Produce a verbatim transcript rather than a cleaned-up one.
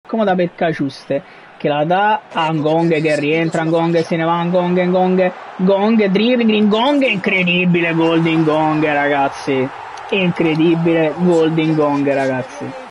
comoda per Caciuste, che la dà a Ngong, che rientra, Ngong se ne va, Ngong, Ngong, Ngong, dribbling, Ngong, incredibile gol di Ngong, ragazzi, incredibile gol di Ngong, ragazzi.